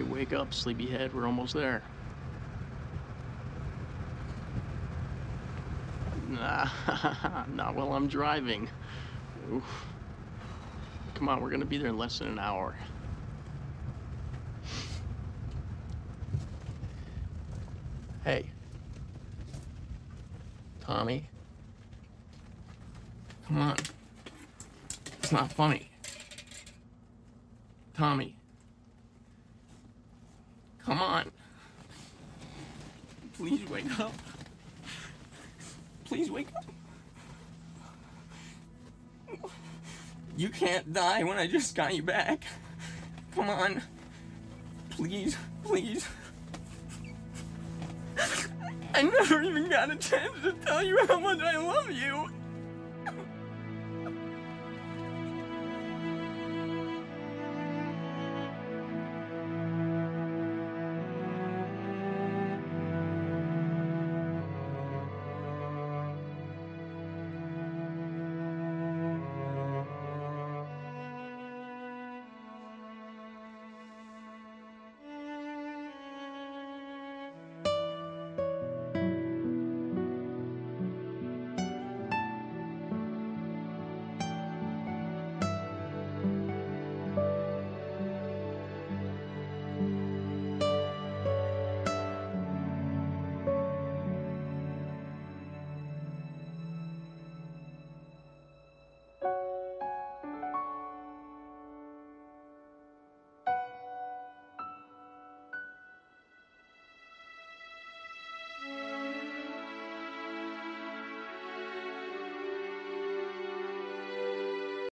Alright, wake up, sleepyhead. We're almost there. Nah, not while I'm driving. Oof. Come on, we're gonna be there in less than an hour. Hey. Tommy. Come on. It's not funny. Tommy. Come on. Please wake up. Please wake up. You can't die when I just got you back. Come on. Please, please. I never even got a chance to tell you how much I love you.